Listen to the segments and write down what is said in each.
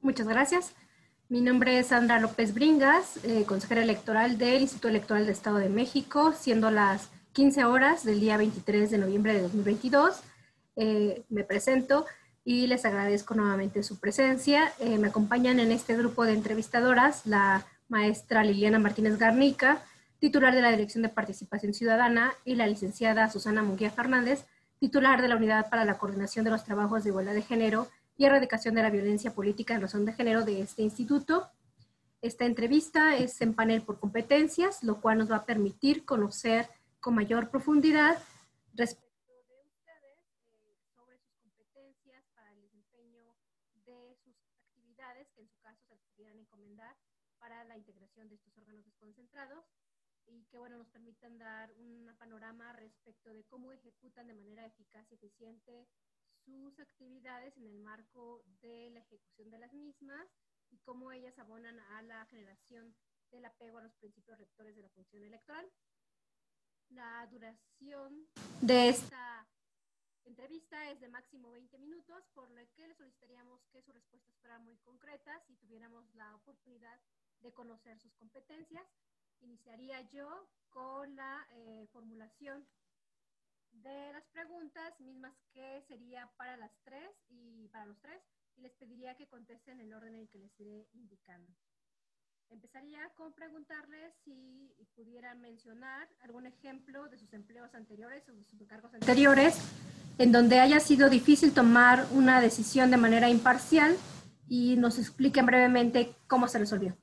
Muchas gracias. Mi nombre es Sandra López Bringas, consejera electoral del Instituto Electoral del Estado de México, siendo las 15 horas del día 23 de noviembre de 2022. Me presento y les agradezco nuevamente su presencia. Me acompañan en este grupo de entrevistadoras la maestra Liliana Martínez Garnica, titular de la Dirección de Participación Ciudadana, y la licenciada Susana Munguía Fernández, titular de la Unidad para la Coordinación de los Trabajos de Igualdad de Género y Erradicación de la Violencia Política en razón de género de este instituto. Esta entrevista es en panel por competencias, lo cual nos va a permitir conocer con mayor profundidad respecto de ustedes sobre sus competencias para el desempeño de sus actividades, que en su caso se pudieran encomendar para la integración de estos órganos desconcentrados, y que bueno, nos permitan dar un panorama respecto de cómo ejecutan de manera eficaz y eficiente sus actividades en el marco de la ejecución de las mismas y cómo ellas abonan a la generación del apego a los principios rectores de la función electoral. La duración de esta entrevista es de máximo 20 minutos, por lo que les solicitaríamos que sus respuestas fueran muy concretas y tuviéramos la oportunidad de conocer sus competencias. Iniciaría yo con la formulación de las preguntas mismas, que sería para las tres y para los tres, y les pediría que contesten en el orden en el que les iré indicando. Empezaría con preguntarles si pudieran mencionar algún ejemplo de sus empleos anteriores o de sus cargos anteriores en donde haya sido difícil tomar una decisión de manera imparcial, y nos expliquen brevemente cómo se resolvió.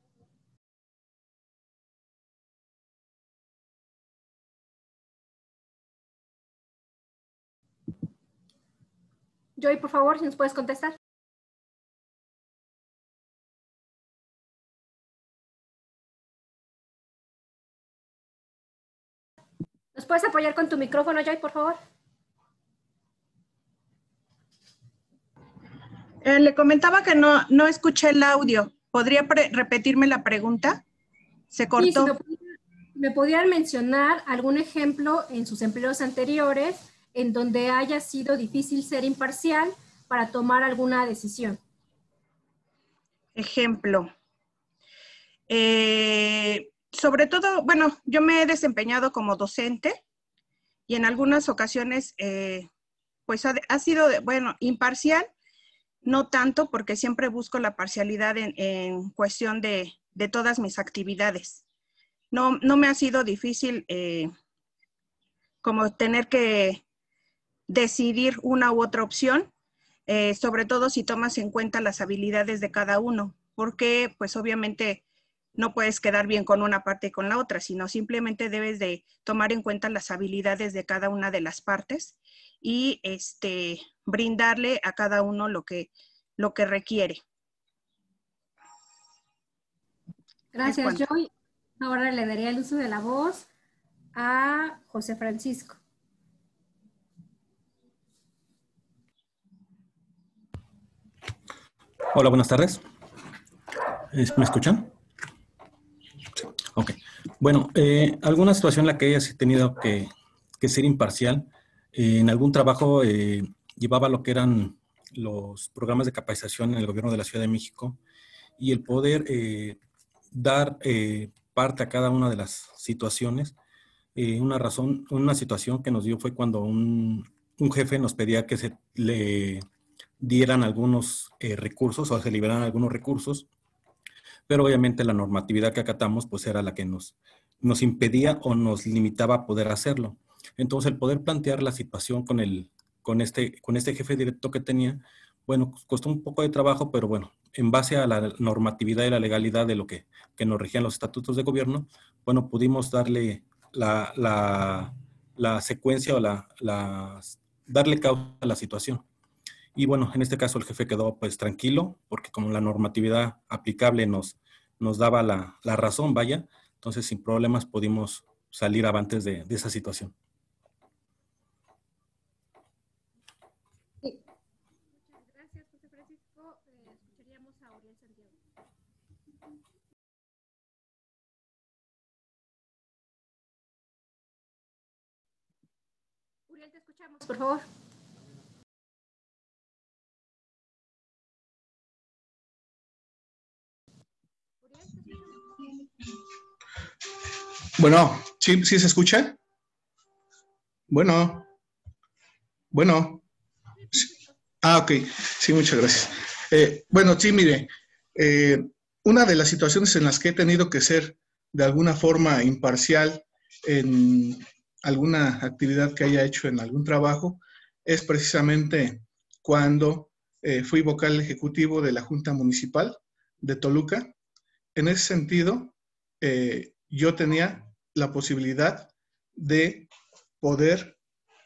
Joy, por favor, si nos puedes contestar. ¿Nos puedes apoyar con tu micrófono, Joy, por favor? Le comentaba que no escuché el audio. ¿Podría repetirme la pregunta? Se cortó. Sí, si me pudieran mencionar algún ejemplo en sus empleos anteriores en donde haya sido difícil ser imparcial para tomar alguna decisión. Ejemplo. Sobre todo, bueno, yo me he desempeñado como docente y en algunas ocasiones, pues ha sido, bueno, imparcial, no tanto, porque siempre busco la parcialidad en cuestión de todas mis actividades. No me ha sido difícil como tener que decidir una u otra opción, sobre todo si tomas en cuenta las habilidades de cada uno, porque pues obviamente no puedes quedar bien con una parte y con la otra, sino simplemente debes de tomar en cuenta las habilidades de cada una de las partes y brindarle a cada uno lo que requiere. Gracias, Joy. Ahora le daría el uso de la voz a José Francisco. Hola, buenas tardes. ¿Me escuchan? Sí. Ok. Bueno, alguna situación en la que hayas tenido que ser imparcial, en algún trabajo llevaba lo que eran los programas de capacitación en el gobierno de la Ciudad de México, y el poder dar parte a cada una de las situaciones. Una situación que nos dio fue cuando un jefe nos pedía que se le dieran algunos recursos o se liberaran algunos recursos, pero obviamente la normatividad que acatamos pues era la que nos impedía o nos limitaba a poder hacerlo. Entonces el poder plantear la situación con este jefe directo que tenía, bueno, costó un poco de trabajo, pero bueno, en base a la normatividad y la legalidad de lo que nos regían los estatutos de gobierno, bueno, pudimos darle la secuencia o darle causa a la situación. Y bueno, en este caso el jefe quedó pues tranquilo, porque como la normatividad aplicable nos daba la razón, vaya, entonces sin problemas pudimos salir avantes de esa situación. Sí. Muchas gracias, José Francisco. Escucharíamos a Uriel Santiago. Uriel, te escuchamos, por favor. Bueno, ¿sí se escucha? Bueno. Ok, sí, muchas gracias. Bueno, sí, mire, una de las situaciones en las que he tenido que ser de alguna forma imparcial en alguna actividad que haya hecho en algún trabajo es precisamente cuando fui vocal ejecutivo de la Junta Municipal de Toluca. En ese sentido, yo tenía la posibilidad de poder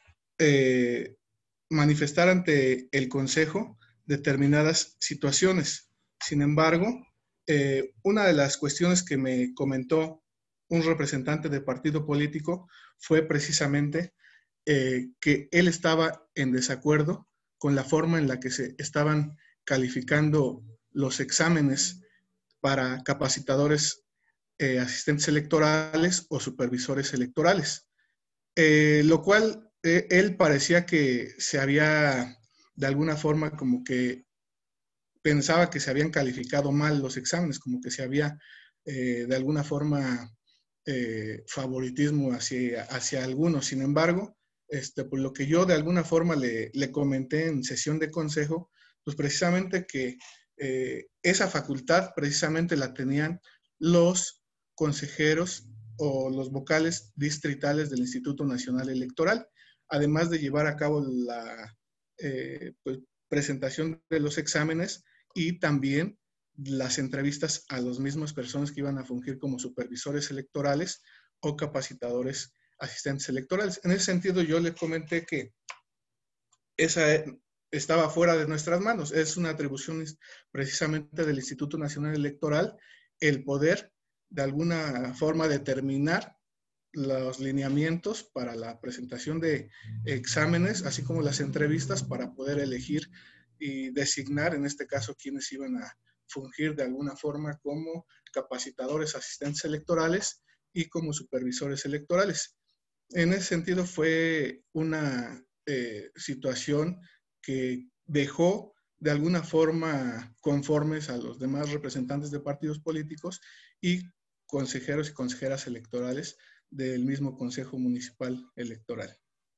manifestar ante el Consejo determinadas situaciones. Sin embargo, una de las cuestiones que me comentó un representante de partido político fue precisamente que él estaba en desacuerdo con la forma en la que se estaban calificando los exámenes para capacitadores, asistentes electorales o supervisores electorales. Lo cual él parecía que se había, de alguna forma, como que pensaba que se habían calificado mal los exámenes, como que se había, de alguna forma, favoritismo hacia algunos. Sin embargo, por lo que yo de alguna forma le comenté en sesión de consejo, pues precisamente que esa facultad precisamente la tenían los consejeros o los vocales distritales del Instituto Nacional Electoral, además de llevar a cabo la pues, presentación de los exámenes y también las entrevistas a las mismas personas que iban a fungir como supervisores electorales o capacitadores asistentes electorales. En ese sentido, yo le comenté que esa estaba fuera de nuestras manos. Es una atribución precisamente del Instituto Nacional Electoral el poder de alguna forma determinar los lineamientos para la presentación de exámenes, así como las entrevistas para poder elegir y designar, en este caso, quienes iban a fungir de alguna forma como capacitadores, asistentes electorales y como supervisores electorales. En ese sentido fue una situación que dejó de alguna forma conformes a los demás representantes de partidos políticos y consejeros y consejeras electorales del mismo Consejo Municipal Electoral.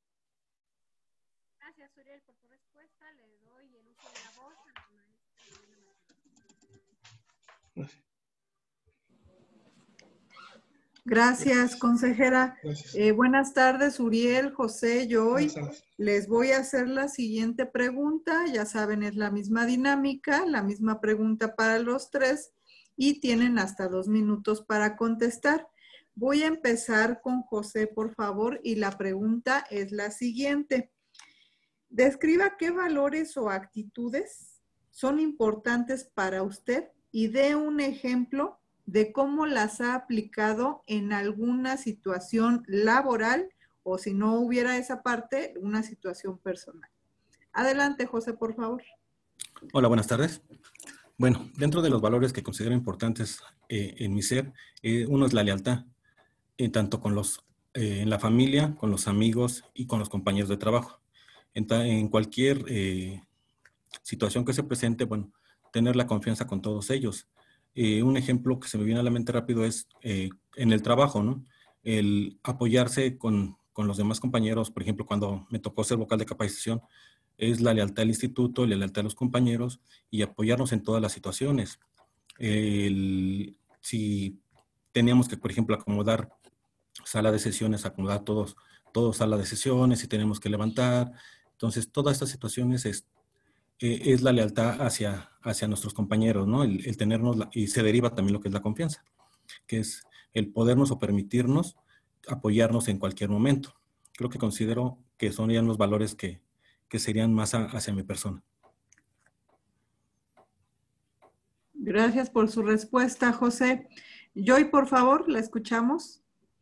Gracias, Uriel, por tu respuesta. Le doy el uso de la voz a la maestra Lorena Martínez. Gracias, consejera. Gracias. Buenas tardes, Uriel, José, Joy. Les voy a hacer la siguiente pregunta. Ya saben, es la misma dinámica, la misma pregunta para los tres y tienen hasta 2 minutos para contestar. Voy a empezar con José, por favor, y la pregunta es la siguiente. Describa qué valores o actitudes son importantes para usted y dé un ejemplo de cómo las ha aplicado en alguna situación laboral o, si no hubiera esa parte, una situación personal. Adelante, José, por favor. Hola, buenas tardes. Bueno, dentro de los valores que considero importantes en mi ser, uno es la lealtad, tanto con en la familia, con los amigos y con los compañeros de trabajo. En cualquier situación que se presente, bueno, tener la confianza con todos ellos. Un ejemplo que se me viene a la mente rápido es en el trabajo, ¿no? El apoyarse con los demás compañeros, por ejemplo, cuando me tocó ser vocal de capacitación, es la lealtad al instituto, la lealtad a los compañeros y apoyarnos en todas las situaciones. Si teníamos que, por ejemplo, acomodar sala de sesiones, acomodar todos sala de sesiones, si tenemos que levantar. Entonces, todas estas situaciones es la lealtad hacia nuestros compañeros, ¿no? El tenernos, y se deriva también lo que es la confianza, que es el podernos o permitirnos apoyarnos en cualquier momento. Creo que considero que son ya los valores que serían más hacia mi persona. Gracias por su respuesta, José. Joy, por favor, la escuchamos.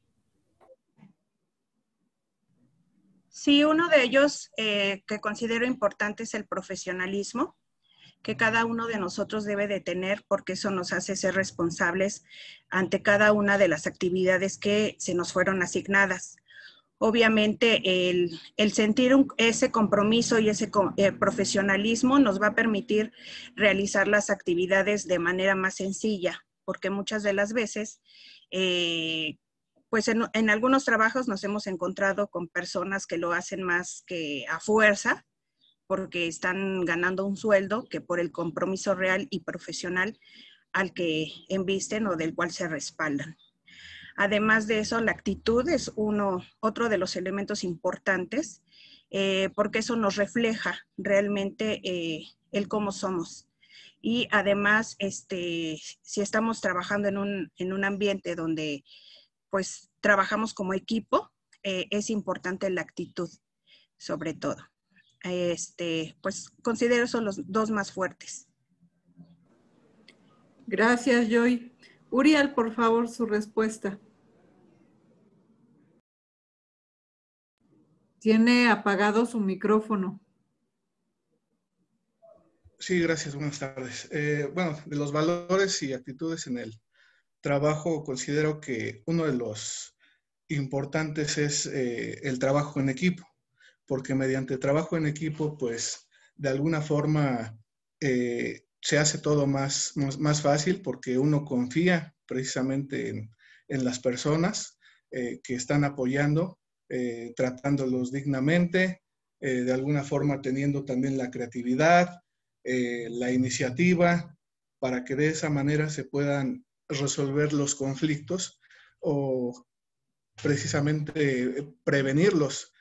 Sí, uno de ellos que considero importante es el profesionalismo que cada uno de nosotros debe de tener, porque eso nos hace ser responsables ante cada una de las actividades que se nos fueron asignadas. Obviamente el sentir ese compromiso y ese profesionalismo nos va a permitir realizar las actividades de manera más sencilla, porque muchas de las veces pues en algunos trabajos nos hemos encontrado con personas que lo hacen más que a fuerza, porque están ganando un sueldo que por el compromiso real y profesional al que embisten o del cual se respaldan. Además de eso, la actitud es otro de los elementos importantes, porque eso nos refleja realmente el cómo somos. Y además, si estamos trabajando en un ambiente donde pues trabajamos como equipo, es importante la actitud, sobre todo. Pues considero esos los dos más fuertes. Gracias, Joy. Uriel, por favor, su respuesta. Tiene apagado su micrófono. Sí, gracias. Buenas tardes. Bueno, de los valores y actitudes en el trabajo, considero que uno de los importantes es el trabajo en equipo, porque mediante trabajo en equipo, pues, de alguna forma se hace todo más fácil porque uno confía precisamente en las personas que están apoyando, tratándolos dignamente, de alguna forma teniendo también la creatividad, la iniciativa, para que de esa manera se puedan resolver los conflictos o precisamente prevenirlos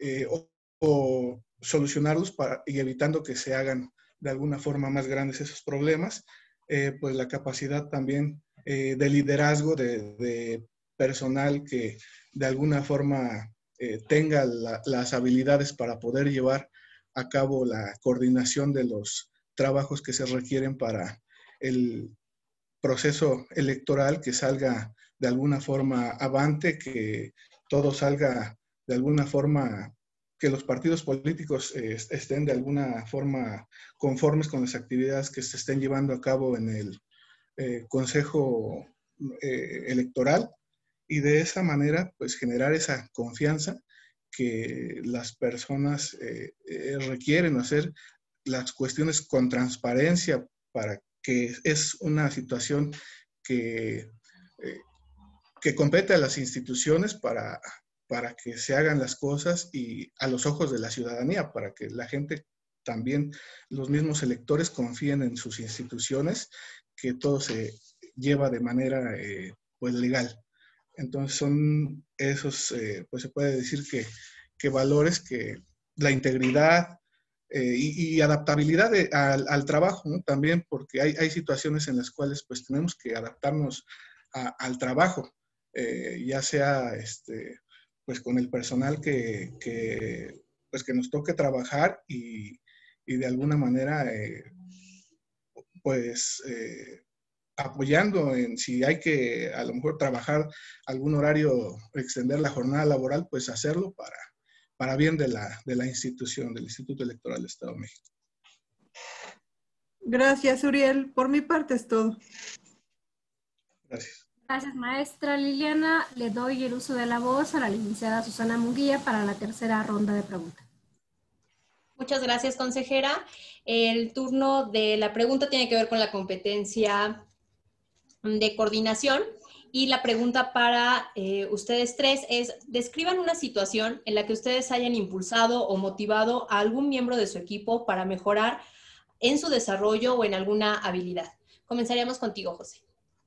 o solucionarlos y evitando que se hagan de alguna forma más grandes esos problemas, pues la capacidad también de liderazgo de personal que de alguna forma tenga las habilidades para poder llevar a cabo la coordinación de los trabajos que se requieren para el proceso electoral, que salga de alguna forma avante, que todo salga de alguna forma, que los partidos políticos estén de alguna forma conformes con las actividades que se estén llevando a cabo en el Consejo Electoral, y de esa manera pues generar esa confianza que las personas requieren, hacer las cuestiones con transparencia, para que es una situación que compete a las instituciones para que se hagan las cosas y a los ojos de la ciudadanía, para que la gente también, los mismos electores, confíen en sus instituciones, que todo se lleva de manera pues legal. Entonces son esos, pues se puede decir que valores, que la integridad y adaptabilidad al trabajo, ¿no? También, porque hay situaciones en las cuales pues tenemos que adaptarnos al trabajo, ya sea pues con el personal pues que nos toque trabajar y de alguna manera pues apoyando en si hay que a lo mejor trabajar algún horario, extender la jornada laboral, pues hacerlo para bien de la institución, del Instituto Electoral del Estado de México. Gracias, Uriel. Por mi parte es todo. Gracias. Gracias, maestra Liliana. Le doy el uso de la voz a la licenciada Susana Munguía para la tercera ronda de preguntas. Muchas gracias, consejera. El turno de la pregunta tiene que ver con la competencia de coordinación, y la pregunta para ustedes tres es: describan una situación en la que ustedes hayan impulsado o motivado a algún miembro de su equipo para mejorar en su desarrollo o en alguna habilidad. Comenzaríamos contigo, José.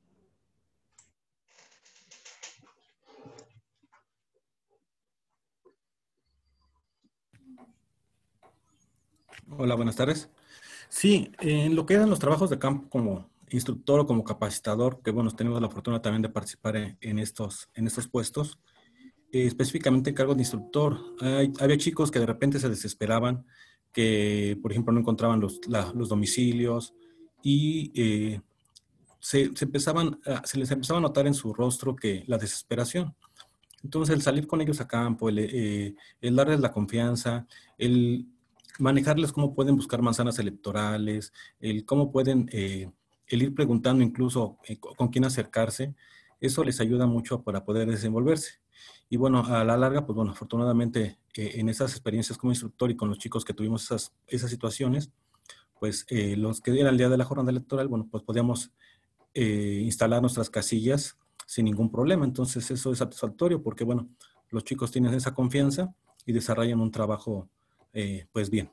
Hola, buenas tardes. Sí, en lo que eran los trabajos de campo como instructor o como capacitador, que bueno, tenemos la fortuna también de participar en estos puestos, específicamente en cargo de instructor. Había chicos que de repente se desesperaban, que por ejemplo no encontraban los domicilios y se les empezaba a notar en su rostro que la desesperación. Entonces, el salir con ellos a campo, el darles la confianza, el manejarles cómo pueden buscar manzanas electorales, el cómo pueden, el ir preguntando incluso con quién acercarse, eso les ayuda mucho para poder desenvolverse. Y bueno, a la larga, pues bueno, afortunadamente en esas experiencias como instructor y con los chicos que tuvimos esas situaciones, pues los que era el día de la jornada electoral, bueno, pues podíamos instalar nuestras casillas sin ningún problema. Entonces eso es satisfactorio porque, bueno, los chicos tienen esa confianza y desarrollan un trabajo, pues bien.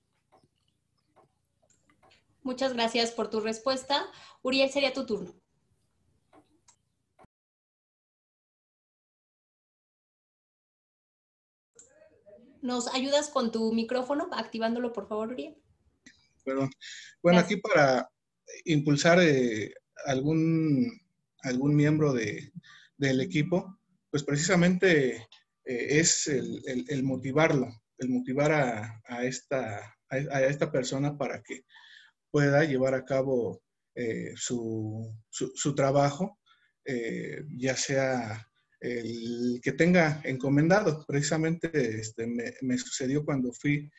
Muchas gracias por tu respuesta. Uriel, sería tu turno. ¿Nos ayudas con tu micrófono? Activándolo, por favor, Uriel. Perdón. Bueno, Gracias. aquí para impulsar algún miembro del equipo, pues precisamente es el motivarlo, el motivar a esta persona para que pueda llevar a cabo su trabajo, ya sea el que tenga encomendado. Precisamente me sucedió cuando fui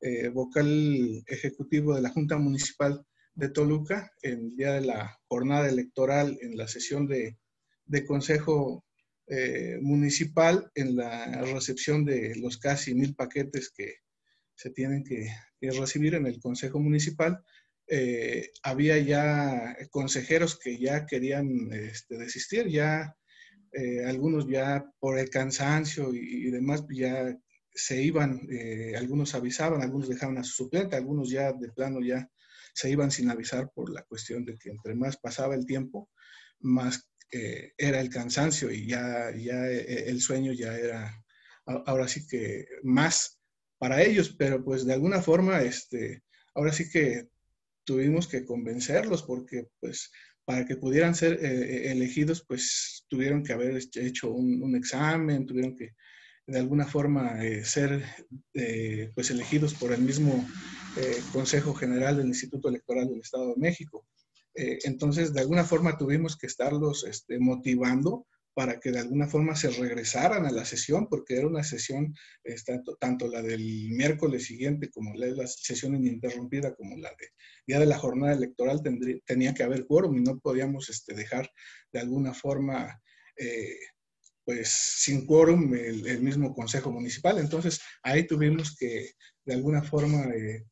vocal ejecutivo de la Junta Municipal de Toluca, el día de la jornada electoral, en la sesión de Consejo Municipal, en la recepción de los casi 1000 paquetes que se tienen que recibir en el Consejo Municipal. Había ya consejeros que ya querían desistir, ya algunos ya por el cansancio y demás ya se iban, algunos avisaban, algunos dejaban a su suplente, algunos ya de plano ya se iban sin avisar por la cuestión de que entre más pasaba el tiempo, más era el cansancio y ya el sueño ya era ahora sí que más para ellos, pero pues de alguna forma ahora sí que tuvimos que convencerlos porque pues para que pudieran ser elegidos pues tuvieron que haber hecho un examen, tuvieron que de alguna forma ser pues elegidos por el mismo Consejo General del Instituto Electoral del Estado de México. Entonces, de alguna forma tuvimos que estarlos motivando para que de alguna forma se regresaran a la sesión, porque era una sesión, tanto la del miércoles siguiente como la sesión ininterrumpida, como la de día de la jornada electoral, tenía que haber quórum y no podíamos dejar de alguna forma pues sin quórum el mismo Consejo Municipal. Entonces, ahí tuvimos que de alguna forma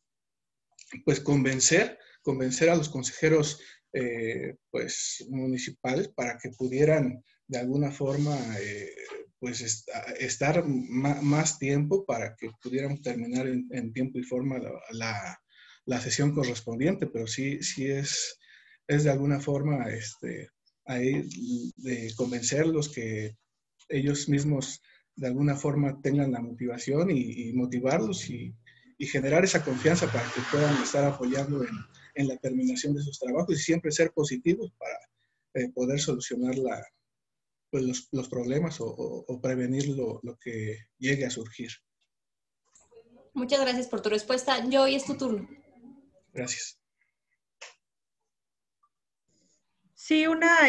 pues convencer a los consejeros pues municipales para que pudieran de alguna forma pues estar más tiempo para que pudieran terminar en tiempo y forma la sesión correspondiente, pero sí es de alguna forma ahí de convencerlos que ellos mismos de alguna forma tengan la motivación y motivarlos y generar esa confianza para que puedan estar apoyando en la terminación de sus trabajos y siempre ser positivos para poder solucionar pues los problemas o prevenir lo que llegue a surgir. Muchas gracias por tu respuesta. Joy, es tu turno. Gracias. Sí, una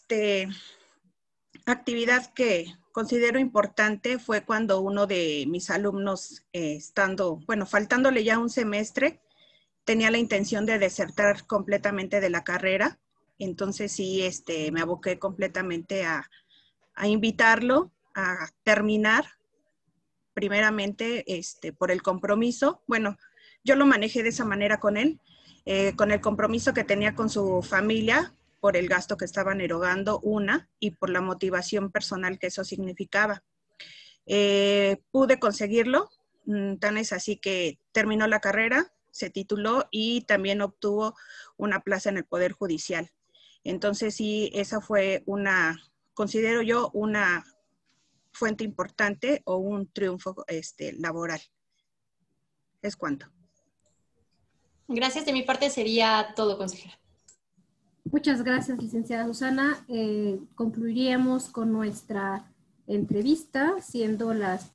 actividad que considero importante fue cuando uno de mis alumnos, faltándole ya un semestre, tenía la intención de desertar completamente de la carrera. Entonces sí, me aboqué completamente a invitarlo a terminar, primeramente por el compromiso. Bueno, yo lo manejé de esa manera con él, con el compromiso que tenía con su familia, por el gasto que estaban erogando, y por la motivación personal que eso significaba. Pude conseguirlo, tan es así que terminó la carrera, se tituló y también obtuvo una plaza en el Poder Judicial. Entonces sí, esa fue considero yo, una fuente importante o un triunfo laboral. Es cuanto. Gracias, de mi parte sería todo, consejera. Muchas gracias, licenciada Susana. Concluiríamos con nuestra entrevista, siendo las...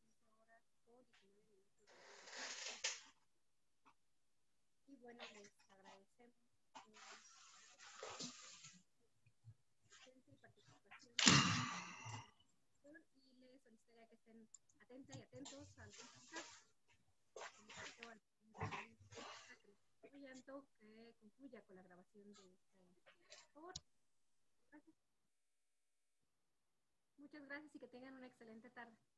Y bueno, les agradecemos y participación y les solicitaría que estén atentas y atentos al apoyando que concluya con la grabación de por favor. Gracias. Muchas gracias y que tengan una excelente tarde.